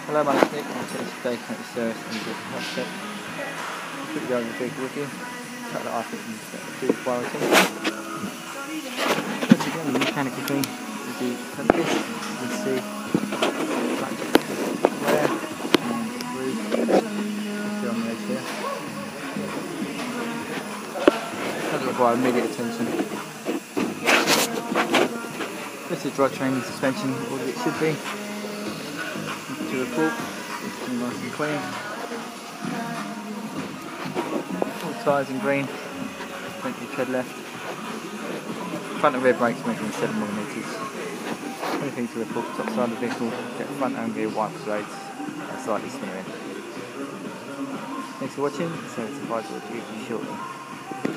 Hello, my name is Nick. I'm today to make the service and do the health check. Put the over the vehicle with you. Cut that off and do the warranty. Once again, the mechanical clean is the front disc. You can see wear and groove. On the edge here. Doesn't require immediate attention. This is drivetrain suspension, all that it should be. To report, it's nice and clean. All tyres in green, plenty of tread left. Front and rear brakes measuring 7mm. Anything to report, top side of the vehicle, get front and rear wiper blades slightly smearing. Thanks for watching, Service Advisor will be with you shortly.